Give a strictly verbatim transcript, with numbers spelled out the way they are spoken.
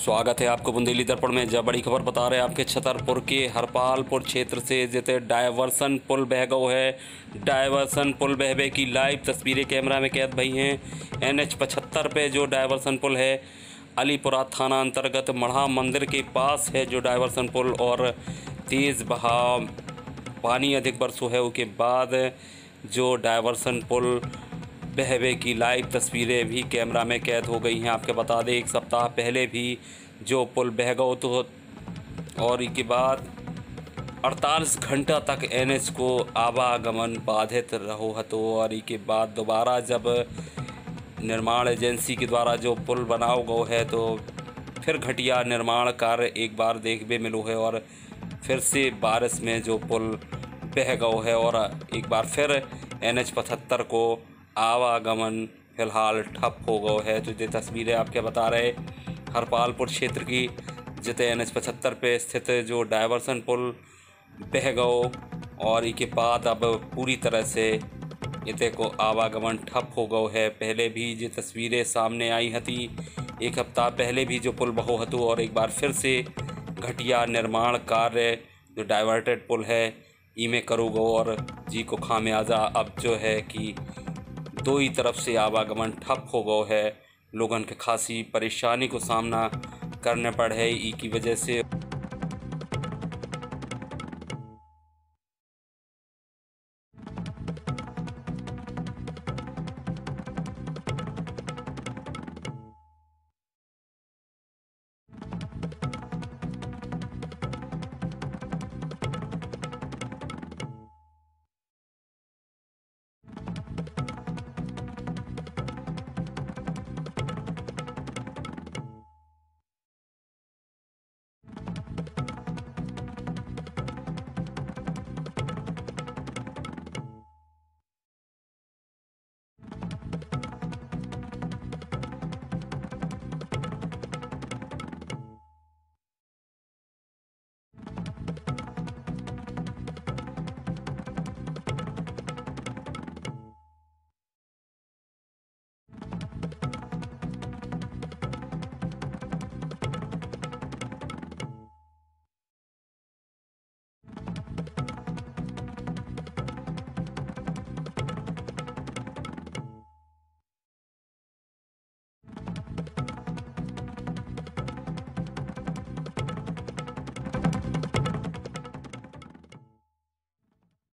स्वागत है आपको बुंदेली दर्पण में। जब बड़ी खबर बता रहे हैं आपके छतरपुर के हरपालपुर क्षेत्र से जिते डायवर्सन पुल बह गो है। डायवर्सन पुल बहबे की लाइव तस्वीरें कैमरा में कैद भई हैं। एन एच पचहत्तर पे जो डायवर्सन पुल है, अलीपुरा थाना अंतर्गत मढ़ा मंदिर के पास है जो डायवर्सन पुल, और तेज़ बहाव पानी अधिक बरसों है उसके बाद जो डायवर्सन पुल बहवे की लाइव तस्वीरें भी कैमरा में कैद हो गई हैं। आपके बता दें एक सप्ताह पहले भी जो पुल बह गो तो और इसके बाद अड़तालीस घंटा तक एनएच को आवागमन बाधित रहो हतो, और इसके बाद दोबारा जब निर्माण एजेंसी के द्वारा जो पुल बनाओ गो है तो फिर घटिया निर्माण कार्य एक बार देखने मिलो है, और फिर से बारिश में जो पुल बह गो है और एक बार फिर एन एच पचहत्तर को आवागमन फिलहाल ठप हो गो है। तो ये तस्वीरें आपके बता रहे हरपालपुर क्षेत्र की, जिते एन एच पचहत्तर पे स्थित जो डायवर्सन पुल बह गो और इसके बाद अब पूरी तरह से इते को आवागमन ठप हो गो है। पहले भी ये तस्वीरें सामने आई हती, एक हफ्ता पहले भी जो पुल बहो हतो, और एक बार फिर से घटिया निर्माण कार्य जो डाइवर्टेड पुल है इमें करो गो, और जी को खामियाजा अब जो है कि दो ही तरफ से आवागमन ठप हो गो है। लोगन के खासी परेशानी को सामना करने पड़ है ई की वजह से।